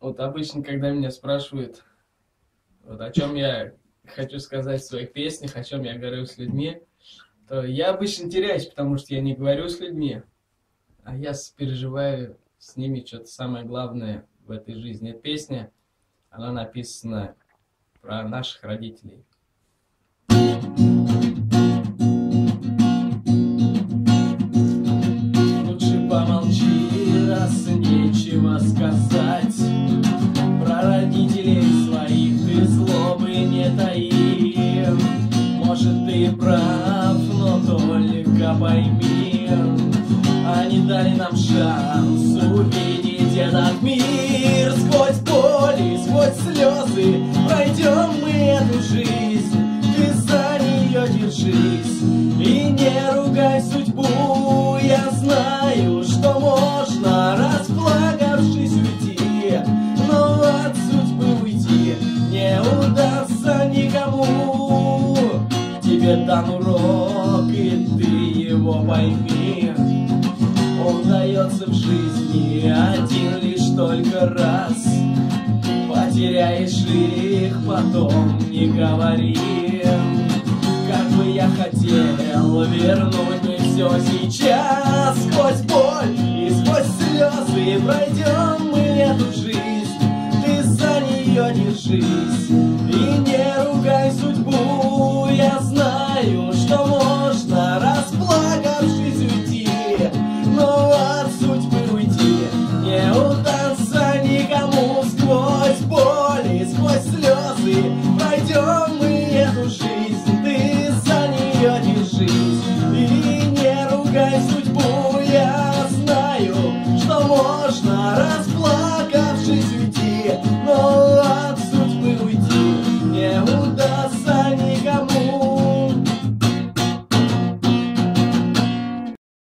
Вот обычно, когда меня спрашивают, вот о чем я хочу сказать в своих песнях, о чем я говорю с людьми, то я обычно теряюсь, потому что я не говорю с людьми, а я переживаю с ними что-то самое главное в этой жизни. Эта песня, она написана про наших родителей. Лучше помолчи, раз нечего сказать. Про родителей своих ты злобы не таи. Может, ты прав, но только пойми, они дали нам шанс увидеть этот мир. Сквозь боль и сквозь слезы пройдем мы эту жизнь. Ты за нее держись и не ругай судьбу. Я знаю, что можно, расплакавшись, уйти, но от судьбы уйти не удастся никому. Тебе дан урок, и ты его пойми. Он дается в жизни один лишь только раз. Потеряешь их, потом не говори. Как бы я хотел вернуть мне все сейчас. Сквозь боль и сквозь слезы пройдем мы эту жизнь. Ты за нее держись и не ругай судьбу. Я знаю, что можно, расплакавшись, уйти, но от судьбы уйти не удастся никому.